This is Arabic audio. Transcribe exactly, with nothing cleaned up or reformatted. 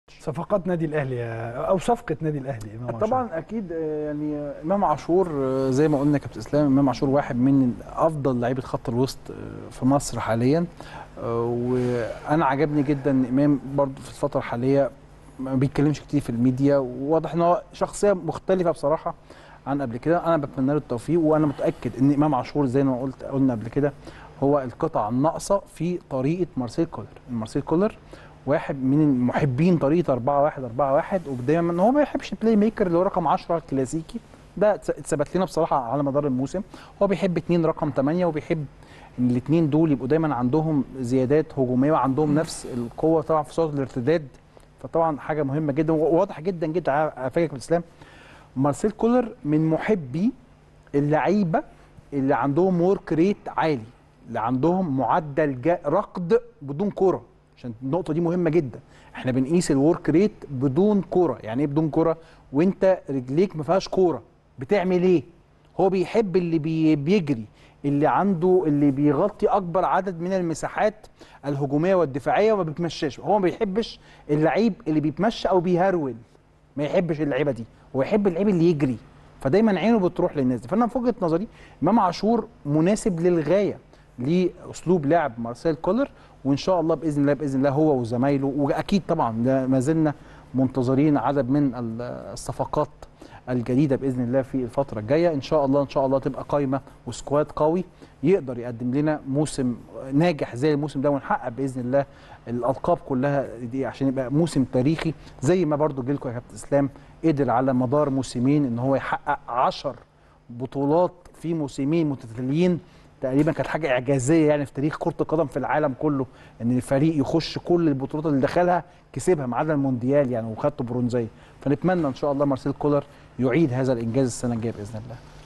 صفقات نادي الاهلي او صفقه نادي الاهلي امام عاشور. طبعا اكيد يعني امام عاشور زي ما قلنا كابتن اسلام، امام عاشور واحد من افضل لعيبه خط الوسط في مصر حاليا، وانا عجبني جدا امام برضو في الفتره الحاليه ما بيتكلمش كتير في الميديا، وواضح ان هو شخصيه مختلفه بصراحه عن قبل كده. انا بتمنى له التوفيق، وانا متاكد ان امام عاشور زي ما قلت قلنا قبل كده هو القطعه الناقصه في طريقه مارسيل كولر. مارسيل كولر واحد من محبين طريقه أربعة واحد أربعة واحد، ودايما ان هو ما بيحبش البلاي ميكر اللي هو رقم عشرة الكلاسيكي ده، اتثبت لنا بصراحه على مدار الموسم. هو بيحب اثنين رقم ثمانية، وبيحب ان الاثنين دول يبقوا دايما عندهم زيادات هجوميه وعندهم نفس القوه طبعا في صوره الارتداد، فطبعا حاجه مهمه جدا وواضح جدا جدا على فكره الاسلام. مارسيل كولر من محبي اللعيبه اللي عندهم ورك ريت عالي، اللي عندهم معدل ركض بدون كوره، عشان النقطه دي مهمه جدا. احنا بنقيس الورك ريت بدون كوره. يعني ايه بدون كوره؟ وانت رجليك ما فيهاش كوره بتعمل ايه؟ هو بيحب اللي بي بيجري، اللي عنده اللي بيغطي اكبر عدد من المساحات الهجوميه والدفاعيه وما بيتمشاش. هو ما بيحبش اللعيب اللي بيتمشى او بيهرول، ما يحبش اللعيبه دي، هو يحب اللعيب اللي يجري، فدايما عينه بتروح للناس دي. فانا في وجهه نظري امام عاشور مناسب للغايه لاسلوب لعب مارسيل كولر، وان شاء الله باذن الله باذن الله هو وزمايله، واكيد طبعا ما زلنا منتظرين عدد من الصفقات الجديده باذن الله في الفتره الجايه. ان شاء الله ان شاء الله تبقى قايمه وسكواد قوي يقدر يقدم لنا موسم ناجح زي الموسم ده، ونحقق باذن الله الالقاب كلها دي عشان يبقى موسم تاريخي، زي ما برضو جيلكم يا كابتن اسلام قدر على مدار موسمين ان هو يحقق عشر بطولات في موسمين متتاليين. تقريبا كانت حاجه اعجازيه يعني في تاريخ كره القدم في العالم كله، ان الفريق يخش كل البطولات اللي دخلها كسبها ما عدا المونديال يعني وخدته برونزيه. فنتمنى ان شاء الله مارسيل كولر يعيد هذا الانجاز السنه الجايه باذن الله.